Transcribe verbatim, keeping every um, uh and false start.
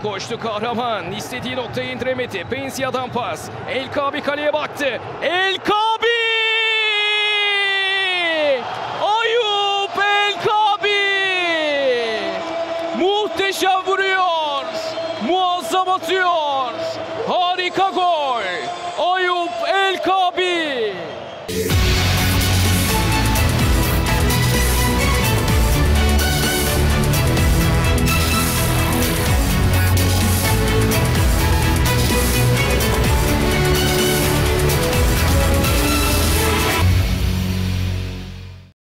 Koştu kahraman. İstediği noktayı indiremedi. Pensia'dan pas. El Kaabi kaleye baktı. El Kaabi! Ayup El Kaabi! Muhteşem vuruyor. Muazzam atıyor.